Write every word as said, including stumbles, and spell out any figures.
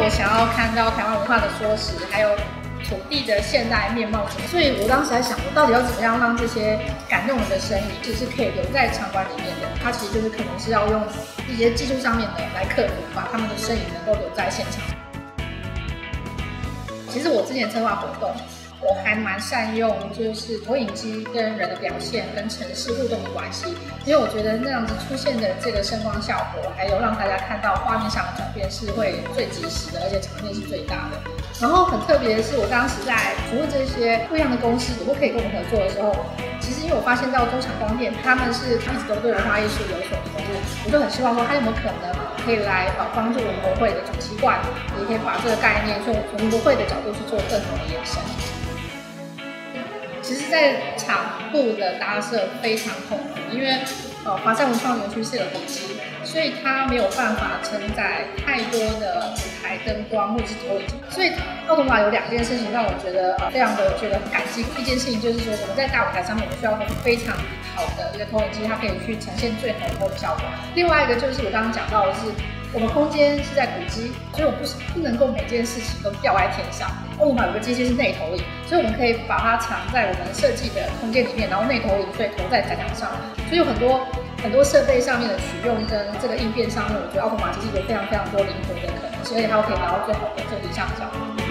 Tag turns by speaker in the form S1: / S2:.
S1: 也想要看到台湾文化的缩时，还有土地的现代面貌。所以我当时在想，我到底要怎么样让这些感动人的声音，其实是可以留在场馆里面的。它其实就是可能是要用一些技术上面的来克服，把他们的身影能够留在现场。其实我之前策划活动，我还蛮善用就是投影机跟人的表现跟城市互动的关系，因为我觉得那样子出现的这个声光效果，还有让大家看到画面上的转变是会最及时的，而且场面是最大的。然后很特别的是，我当时在服务这些不一样的公司，如果可以跟我们合作的时候，其实因为我发现到中场光电他们是一直都对文化艺术有所投入，我就很希望说他有没有可能可以来呃帮助文博会的主题馆，也可以把这个概念从文博会的角度去做更好的延伸。其实，在场部的搭设非常痛苦，因为呃华山文创园区是有地基，所以它没有办法承载太多的舞台灯光或者是投影机。所以奥童瓦有两件事情让我觉得呃非常的觉得很感激。一件事情就是说，我们在大舞台上面我们需要非常好的一个投影机，它可以去呈现最好的投影效果。另外一个就是我刚刚讲到的是，我们空间是在古迹，所以我不是不能够每件事情都吊在天上。奥童瓦有个机器是内投影，所以我们可以把它藏在我们设计的空间里面，然后内投影，所以投在展场上。所以有很多很多设备上面的取用跟这个应变上面，我觉得奥童瓦其实有非常非常多灵活的可能性，而且它可以达到最好的这个理想效果。